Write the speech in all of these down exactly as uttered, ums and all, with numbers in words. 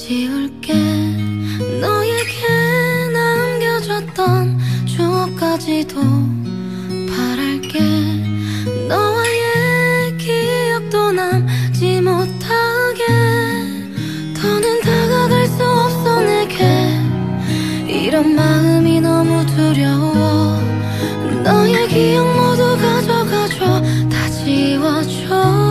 지울게 너에게 남겨줬던 추억까지도 바랄게 너와의 기억도 남지 못하게 더는 다가갈 수 없어 내게 이런 마음이 너무 두려워 너의 기억 모두 가져가줘 다 지워줘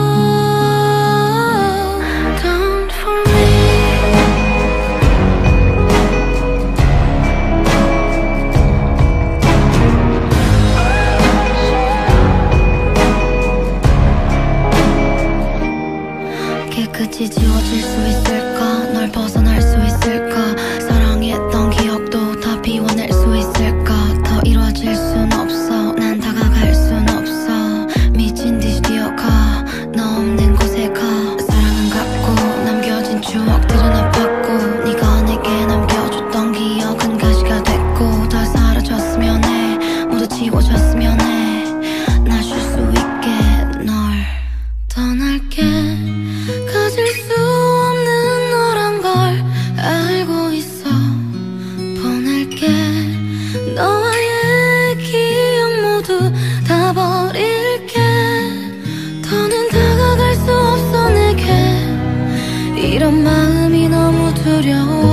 깨끗이 지워질 수 있을까 널 벗어날 수 있을까 사랑했던 기억도 다 비워낼 수 있을까 더 이루어질 순 없어 난 다가갈 순 없어 미친 듯이 뛰어가 너 없는 곳에 가 사랑은 갖고 남겨진 추억들은 아팠고 네가 내게 남겨줬던 기억은 가시가 됐고 다 사라졌으면 해 모두 지워졌으면 해 나 쉴 수 있게 널 떠날게 가질 수 없는 너란 걸 알고 있어 보낼게 너와의 기억 모두 다 버릴게 더는 다가갈 수 없어 내게 이런 마음이 너무 두려워